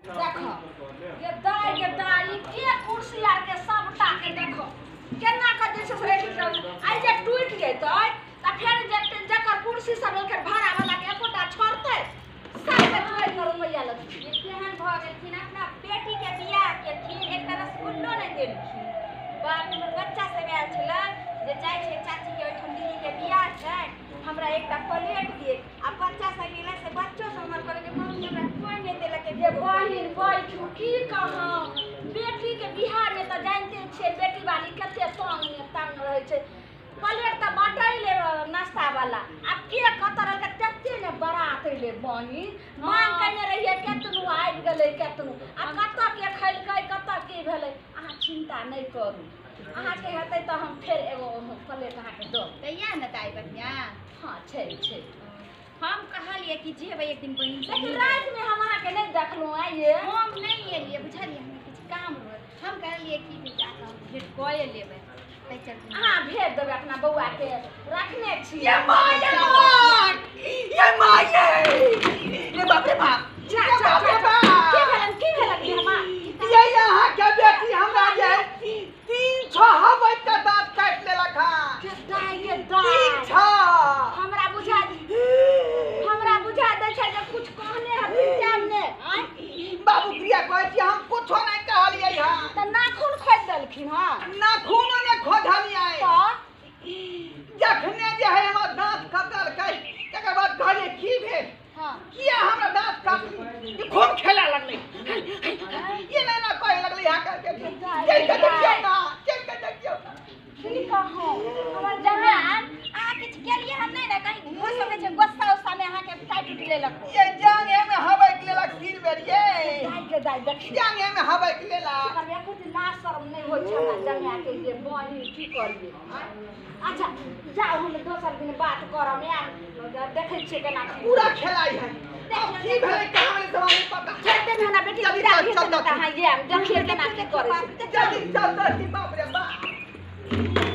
देखो ये दाई के कुर्सी आर के सबटा के देखो केना के जे से रेडी आई जे टूट जैतै त फेर जकर कुर्सी सब के भाड़ा वाला के एकोटा छोड़तै सब के छोड़ कर रुपया लगतै केहन भ गेलखिन अपना बेटी के बियाह के थी एक तरह रसगुल्लो नै देलखिन बाप हमर बच्चा सब आयल छलै जे चाहे छै चाची के ओठम दीदी के बियाह छै हमरा एकटा प्लेट दिए आ बच्चा सब गेलै से बच्चो सब हमर कहले कि मम्मी हमरा कोई नै देलक जे बहिन बैठू की कहौ बेटी के बियाह में त जानते छियै बेटी वाली कते तंग रहै छै प्लेट त बाटै ले नाश्ता वाला अब के कतर के तत्ते ने बारात ले बहिन मांग कने रहिए केतनु आबि गेलै केतनु आ कत के खैलकै कत के भेलै अहाँ चिंता नै करू अहाँ के हेतै त हम फेर एगो प्लेट अहाँ के दो दैया न दाई बढ़िया हां छै हम कहलिए कि जेबै एक दिन बहिन से लेकिन रात में हम अहाँ के नै देखलौ आइए हम नै एलिए बुझलिए हमरा कुछ काम रहल हम कहलिए कि बेटा हम भेट कए लेबै तै चल अहाँ भेज देबै अपना बौआ के रखने छी ये माय ये बाप रे बाप जा की भेलन हम ये यहाँ के बेटी हमरा जे 3-6 हबै के दांत काट लेलक दाई हमरा बुझा दै छै जे कुछ कहने है टाइम ने बाबू प्रिया कहै छी हम कुछो नै कहलियै हां त नाखून खोद देलखिन हां नाखूनो ने खोदलियै त जखने जे है हमर दांत कटल कहि तकर बाद कहलियै की भेल हां किया हमरा दांत काटली खूब खेला लगलै ये ना कहे लगलै हां करके चल के देखियो ना की कहौ हमर जवान आ किछ केलिए हम नै कहीं हो सकै छै गुस्सा उस्सा में अहाँ के काट उठ लेलक ये जांगे में हवा के लेलक सिर बेरिए दाई देखिए जांगे में हवा के लेलक करबे कुछ ना शर्म नै होय छै ना जंगा के जे बहिन की करबे अच्छा जाओ हम दोसर दिन बात करब यार देखै छियै केना पूरा खेलाई है अब की भेलै कहां से हम पता खेते में ना बेटी विदा भेज देता हां ये देखिए केना की करे जल्दी चल बाप रे बाप